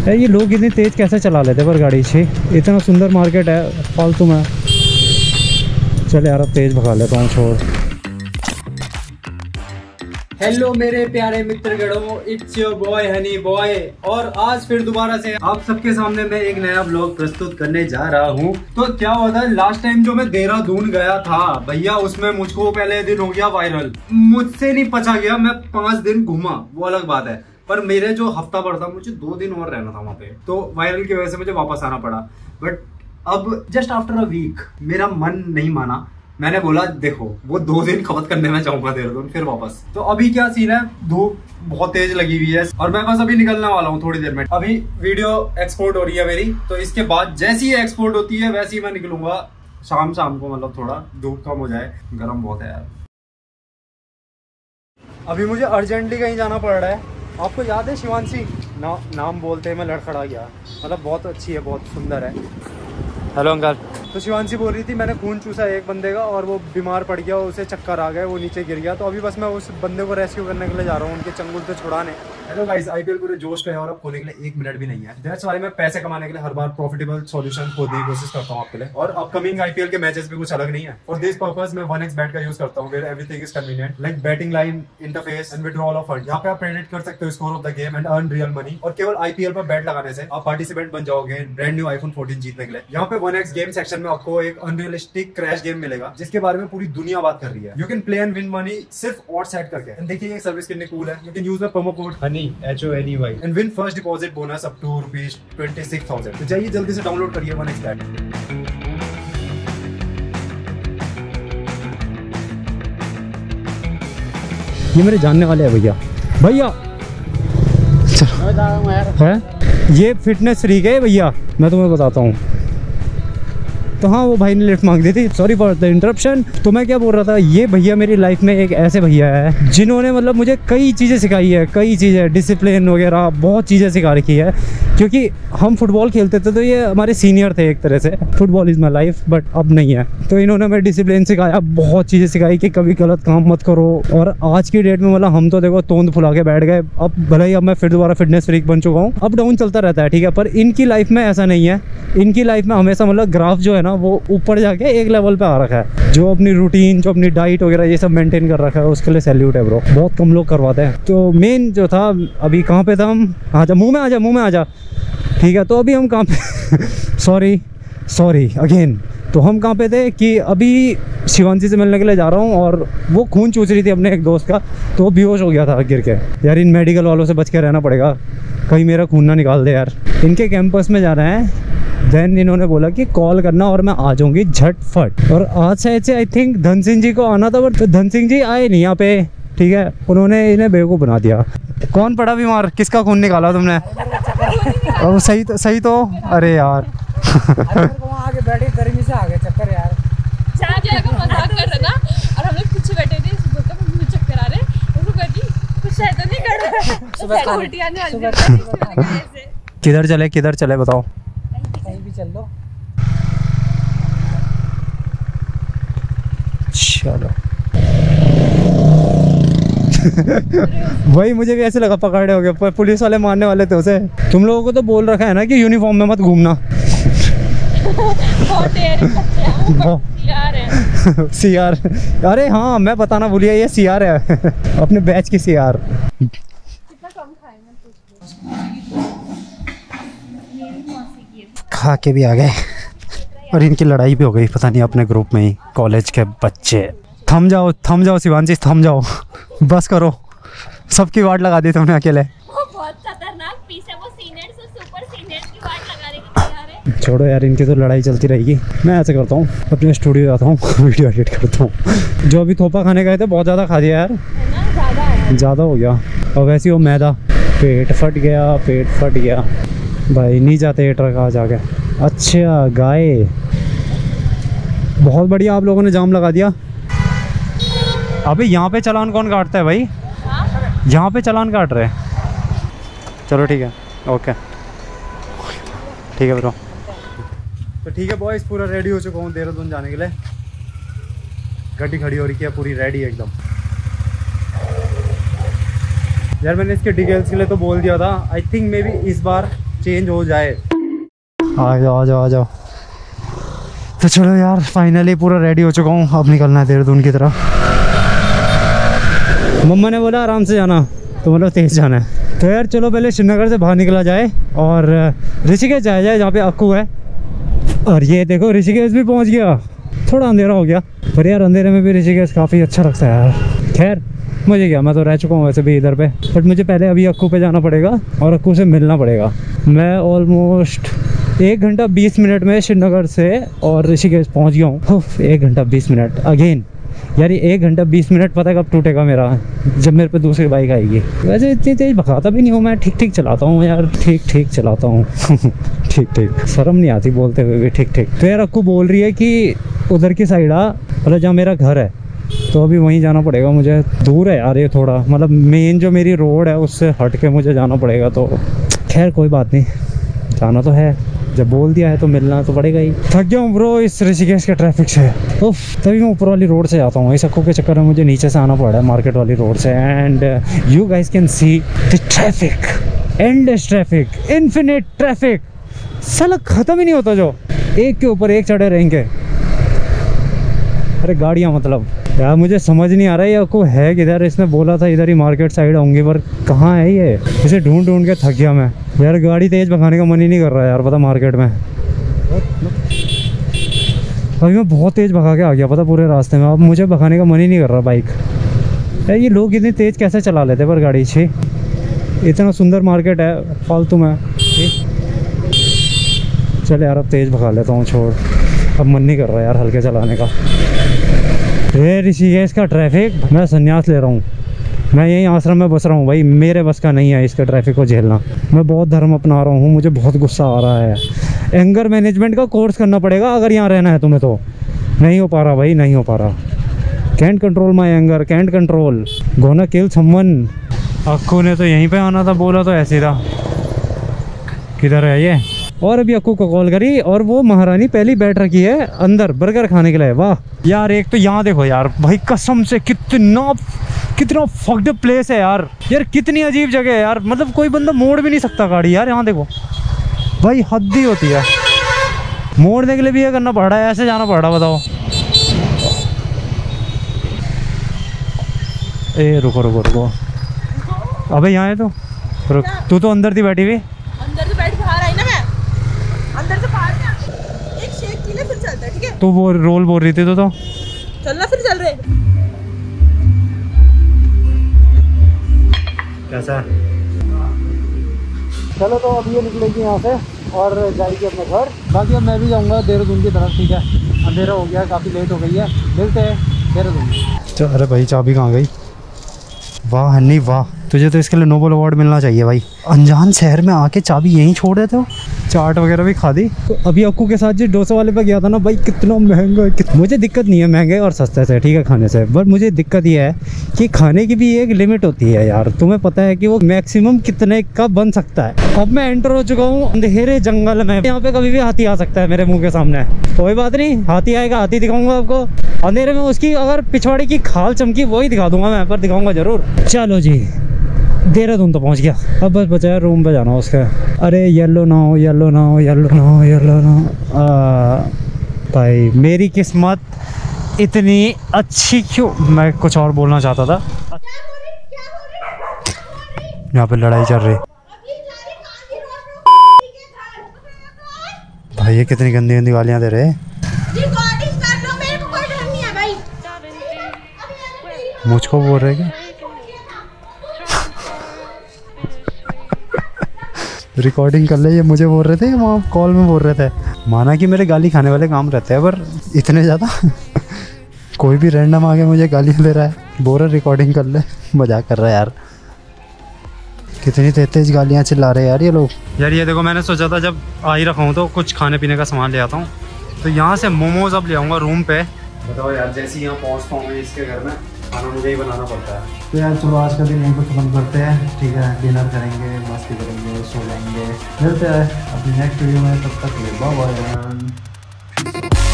यार ये लोग इतनी तेज़ कैसे चला लेते पर गाड़ी छी, इतना सुंदर मार्केट है फालतू में। चल यार अब तेज़ भगा लेता हूँ, छोड़। हेलो मेरे प्यारे मित्रगणों, it's your boy Honey boy, और आज फिर दोबारा से आप सबके सामने मैं एक नया ब्लॉग प्रस्तुत करने जा रहा हूँ। तो क्या हुआ था, लास्ट टाइम जो मैं देहरादून गया था भैया, उसमें मुझको पहले दिन हो गया वायरल। मुझसे नहीं पचा गया, मैं 5 दिन घूमा, वो अलग बात है, पर मेरे जो हफ्ता भर था, मुझे 2 दिन और रहना था वहाँ पे, तो वायरल की वजह से मुझे वापस आना पड़ा। बट अब जस्ट आफ्टर अ वीक मेरा मन नहीं माना, मैंने बोला देखो वो 2 दिन खपत करने में चाहूंगा देहरादून, फिर वापस। तो अभी क्या सीन है, धूप बहुत तेज लगी हुई है और मैं बस अभी निकलने वाला हूँ थोड़ी देर में। अभी वीडियो एक्सपोर्ट हो रही है मेरी, तो इसके बाद जैसी ही एक्सपोर्ट होती है वैसे ही मैं निकलूंगा शाम को, मतलब थोड़ा धूप कम हो जाए, गर्म बहुत है यार। अभी मुझे अर्जेंटली कहीं जाना पड़ रहा है। आपको याद है शिवांशी, नाम बोलते हैं मैं लड़खड़ा गया, मतलब बहुत अच्छी है, बहुत सुंदर है। Hello uncle. तो शिवांशी बोल रही थी मैंने खून चूसा एक बंदे का और वो बीमार पड़ गया, उसे चक्कर आ गए, वो नीचे गिर गया। तो अभी बस मैं उस बंदे को रेस्क्यू करने के लिए जा रहा हूँ, उनके चंगुल से छुड़ाने। हेलो गाइस, आईपीएल पूरे जोश पे है और अब खोलने के लिए 1 मिनट भी नहीं है। दैट्स व्हाई मैं पैसे कमाने के लिए हर बार प्रॉफिटेबल सॉल्यूशन खोजने की कोशिश करता हूँ आपके लिए। और अपकमिंग आईपीएल के मैचेस भी कुछ अलग नहीं है। फॉर दिस पर्पस मैं 1xBet का यूज करता हूँ, where everything is convenient, like batting line, interface and withdrawal of fund. यहाँ पे आप प्रेडिक्ट कर सकते हो score of the game and earn real money. और केवल आईपीएल पर बैट लगाने से आप पार्टिसिपेंट बन जाओगे ब्रांड न्यू iPhone 14 जीतने के लिए। यहाँ पे 1x गेम सेक्शन में आपको एक अनरियलिस्टिक क्रैश गेम मिलेगा, जिसके बारे में पूरी दुनिया बात कर रही है। You can play and win money सिर्फ ऑड सेट करके। देखिए ये सर्विस कितनी कूल है। You can use the promo code honey HONEY and win first deposit bonus up to ₹26,000। तो जाइए जल्दी से डाउनलोड करिए 1xBet। ये मेरे जानने वाले हैं भैया। है ये फिटनेस फ्रीक है भैया, मैं तुम्हें बताता हूँ। तो हाँ, वो भाई ने लिफ्ट मांग दी थी, सॉरी फॉर द इंटरप्शन। तो मैं क्या बोल रहा था, ये भैया मेरी लाइफ में एक ऐसे भैया है जिन्होंने मतलब मुझे कई चीज़ें सिखाई है, कई चीज़ें, डिसिप्लिन वगैरह बहुत चीज़ें सिखा रखी है। क्योंकि हम फुटबॉल खेलते थे तो ये हमारे सीनियर थे एक तरह से, football is my life, but अब नहीं है। तो इन्होंने हमें डिसिप्लिन सिखाया, बहुत चीज़ें सिखाई कि कभी गलत काम मत करो। और आज की डेट में मतलब हम तो देखो तोंद फुला के बैठ गए। अब भले ही अब मैं फिर दोबारा फिटनेस फ्रीक बन चुका हूँ, अप डाउन चलता रहता है, ठीक है, पर इनकी लाइफ में ऐसा नहीं है। इनकी लाइफ में हमेशा मतलब ग्राफ जो है ना वो ऊपर जाके एक लेवल पे आ रखा है। जो अपनी रूटीन, जो अपनी डाइट वगैरह ये सब मेंटेन कर रखा है, उसके लिए सैल्यूट है ब्रो, बहुत कम लोग करवाते हैं। तो मेन जो था, अभी कहाँ पे था हम, आजा मुँह में आ जा, ठीक है। तो अभी हम कहाँ पे सॉरी अगेन। तो हम कहाँ पे थे कि अभी शिवांशी से मिलने के लिए जा रहा हूँ और वो खून चूस रही थी अपने एक दोस्त का, तो वो बेहोश हो गया था गिर के। यार इन मेडिकल वालों से बच के रहना पड़ेगा, कहीं मेरा खून ना निकाल दे यार। इनके कैंपस में जा रहे हैं, देन इन्होंने बोला कि कॉल करना और मैं आ जाऊँगी झटफट। और आज से आई थिंक धन सिंह जी को आना था, बट धन सिंह जी आए नहीं यहाँ पे, ठीक है। उन्होंने इन्हें बेवकूफ़ बना दिया। कौन पड़ा बीमार, किसका खून निकाला तुमने? अब सही तो अरे यार आगे बैठे गर्मी से आ गए चक्कर यार। मजाक कर रहा ना, और हम लोग पीछे बैठे थे, बोलता मुझे चक्कर आ रहे हैं, उसको कहती कुछ शैतानी नहीं कर रहा है, सुबह उल्टी आने वाली है। किधर चले बताओ? कहीं भी चल लो। चलो वही मुझे भी ऐसे लगा पकड़े हो गए, पर पुलिस वाले मारने वाले थे उसे। तुम लोगों को तो बोल रखा है ना कि यूनिफॉर्म में मत घूमना। CR, अरे हाँ मैं बताना भूलिया, ये CR है अपने बैच की CR। खा के भी आ गए और इनकी लड़ाई भी हो गई, पता नहीं अपने ग्रुप में ही, कॉलेज के बच्चे। थम जाओ शिवांशी, थम जाओ, बस करो, सबकी वाट लगा दी तुमने अकेले। वो बहुत खतरनाक पीस है, वो सीनियर्स और सुपर सीनियर्स की वाट लगाने के तैयार है। छोड़ो यार, इनकी तो लड़ाई चलती रहेगी। मैं ऐसे करता हूँ, अपने स्टूडियो जाता हूँ, वीडियो एडिट करता हूँ। जो अभी थोपा खाने गए थे बहुत ज़्यादा खा दिया यार, ज़्यादा हो गया। और वैसे वो मैदा, पेट फट गया भाई। नहीं जाते ये ट्रक आज आ गया। अच्छा गाय, बहुत बढ़िया, आप लोगों ने जाम लगा दिया। अबे यहाँ पे चालान कौन काटता है भाई? यहाँ पे चालान काट रहे हैं। चलो ठीक है, ओके ठीक है ब्रो। तो ठीक है बॉयज, पूरा रेडी हो चुका हूँ देहरादून जाने के लिए। गाड़ी खड़ी हो रही है पूरी रेडी एकदम। यार मैंने इसके डिटेल्स के लिए तो बोल दिया था, आई थिंक मे बी इस बार चेंज हो जाए। आ जाओ आ जाओ। तो चलो यार फाइनली पूरा रेडी हो चुका हूँ, अब निकलना है देहरादून की तरफ। मम्मा ने बोला आराम से जाना, तो मतलब तेज जाना है। तो यार चलो पहले श्रीनगर से बाहर निकला जाए और ऋषिकेश जाया जाए जहाँ पे अक्कू है। और ये देखो ऋषिकेश भी पहुँच गया। थोड़ा अंधेरा हो गया पर यार अंधेरे में भी ऋषिकेश काफ़ी अच्छा लगता है यार। खैर मुझे क्या, मैं तो रह चुका हूँ वैसे भी इधर पे, बट मुझे पहले अभी अक्कू पे जाना पड़ेगा और अक्कू से मिलना पड़ेगा। मैं ऑलमोस्ट 1 घंटा 20 मिनट में श्रीनगर से और ऋषिकेश पहुँच गया हूँ। 1 घंटा 20 मिनट अगेन यार, ये 1 घंटा 20 मिनट पता है कब टूटेगा मेरा, जब मेरे पे दूसरी बाइक आएगी। वैसे इतनी तेज भगाता भी नहीं हूँ मैं, ठीक ठीक चलाता हूँ यार, ठीक चलाता हूँ। ठीक शर्म नहीं आती बोलते हुए भी ठीक। तो यार अक्कू बोल रही है कि उधर की साइड आ, मतलब जहाँ मेरा घर है, तो अभी वहीं जाना पड़ेगा मुझे। दूर है यार ये थोड़ा, मतलब मेन जो मेरी रोड है उससे हट के मुझे जाना पड़ेगा। तो खैर कोई बात नहीं, जाना तो है, जब बोल दिया है तो मिलना तो पड़ेगा ही। थक गया हूँ ब्रो इस ऋषिकेश के ट्रैफिक से। उफ, तभी मैं ऊपर वाली रोड से जाता हूँ। इस अक्कू के चक्कर में मुझे नीचे से आना पड़ा है मार्केट वाली रोड से। And you guys can see the traffic, endless traffic, infinite traffic, साला खत्म ही नहीं होता, जो एक के ऊपर एक चढ़े रहेंगे। अरे गाड़ियाँ मतलब यार मुझे समझ नहीं आ रहा है ये अक्कू है किधर। इसने बोला था इधर ही मार्केट साइड होंगी, पर कहाँ है ये? इसे ढूंढ के थक गया मैं यार। गाड़ी तेज भगाने का मन ही नहीं कर रहा है यार, पता मार्केट में। अभी मैं बहुत तेज़ भगा के आ गया पता पूरे रास्ते में, अब मुझे भगाने का मन ही नहीं कर रहा बाइक। यार ये लोग इतनी तेज़ कैसे चला लेते पर गाड़ी छी। इतना सुंदर मार्केट है फालतू में। चल यार अब तेज़ भगा लेता हूँ, छोड़, अब मन नहीं कर रहा यार हल्के चलाने का। ये ऋषिकेश का ट्रैफिक, मैं संन्यास ले रहा हूँ। मैं यहीं आश्रम में बस रहा हूँ भाई, मेरे बस का नहीं है इसके ट्रैफिक को झेलना। मैं बहुत धर्म अपना रहा हूँ, मुझे बहुत गुस्सा आ रहा है। एंगर मैनेजमेंट का कोर्स करना पड़ेगा अगर यहाँ रहना है तुम्हें, तो नहीं हो पा रहा भाई, नहीं हो पा रहा। Can't control my anger, can't control, gonna kill someone. Akku ने तो यहीं पे आना था, बोला तो ऐसे था। किधर है ये? और अभी अक्कू को कॉल करी और वो महारानी पहली बैठ रखी है अंदर बर्गर खाने के लिए। वाह यार, एक तो यहाँ देखो यार भाई, कसम से कितना फक्ड प्लेस है यार। यार कितनी अजीब जगह है यार, मतलब कोई बंदा मोड़ भी नहीं सकता गाड़ी यार। यहाँ देखो भाई, हद ही होती है। मोड़ने के लिए भी ये करना पड़ रहा है, ऐसे जाना पड़ रहा, बताओ। ए रुको अबे यहाँ है तो रुक, तू तो अंदर थी बैठी हुई। अंदर से बैठ बाहर आई ना मैं, अंदर से बाहर ना एक शेक पी ले फिर चलता है, ठीक है? तो वो रोल बोल रही थी तो चलना फिर चल रहे। कैसा? चलो तो अब ये निकलेगी यहाँ से और जाएगी अपने घर। बाकी अब मैं भी जाऊँगा देहरादून की तरफ, ठीक है? अंधेरा हो गया, काफ़ी लेट हो गई है, मिलते हैं देहरादून। अरे भाई चाबी कहाँ गई? वाह हन्नी वाह, तुझे तो इसके लिए नोबल अवार्ड मिलना चाहिए भाई। अनजान शहर में आके चाबी यहीं छोड़ देते हो। चाट वगैरह भी खा दी। तो अभी अक्कू के साथ जो डोसा वाले पे गया था ना भाई, कितना महंगा है। मुझे दिक्कत नहीं है महंगे और सस्ते से, ठीक है, खाने से, बट मुझे दिक्कत ये है कि खाने की भी एक लिमिट होती है यार। तुम्हें पता है कि वो मैक्सिमम कितने का बन सकता है। अब मैं एंटर हो चुका हूँ अंधेरे जंगल में। यहाँ पे कभी भी हाथी आ सकता है मेरे मुँह के सामने। कोई बात नहीं, हाथी आएगा, हाथी दिखाऊंगा आपको अंधेरे में। उसकी अगर पिछवाड़ी की खाल चमकी वही दिखा दूंगा मैं, पर दिखाऊंगा जरूर। चलो जी, देहरादून तो पहुंच गया, अब बस बचा है रूम पे जाना उसका। अरे येलो ना हो, येलो ना हो, येलो ना हो, येलो ना हो। भाई मेरी किस्मत इतनी अच्छी क्यों? मैं कुछ और बोलना चाहता था। यहाँ पे लड़ाई चल रही। भाई ये कितनी गंदी गंदी गालियाँ दे रहे हैं। मुझको बोल रहे क्या? रिकॉर्डिंग कर ले, ये मुझे बोल रहे थे, वहाँ कॉल में बोल रहे थे। माना कि मेरे गाली खाने वाले काम रहते हैं, पर इतने ज़्यादा कोई भी रैंडम आके मुझे गालियाँ दे रहा है, बोल रहा रिकॉर्डिंग कर ले। मजाक कर रहा है यार, कितनी तेज गालियाँ चिल्ला रहे हैं यार ये लोग। यार ये देखो, मैंने सोचा था जब आ ही रखा हूँ तो कुछ खाने पीने का सामान ले आता हूँ। तो यहाँ से मोमोज अब ले आऊँगा रूम पे। बताओ यार, जैसे यहाँ पहुँचता हूँ मैं इसके घर में, खाना मुझे ही बनाना पड़ता है। तो यार चलो आज का दिन यहीं पर खत्म करते हैं, ठीक है? डिनर करेंगे, मस्ती करेंगे, सो जाएंगे। मिलते हैं अपनी नेक्स्ट वीडियो में, तब तक बाय बाय।